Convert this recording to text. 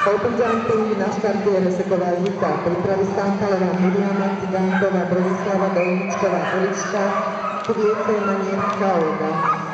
Open jumping na štarte Reseková Zita, pripraví Stankalová, Miriama Cigánková, Bronislava Dolničková, Eliška, Kviete Manietka Olga.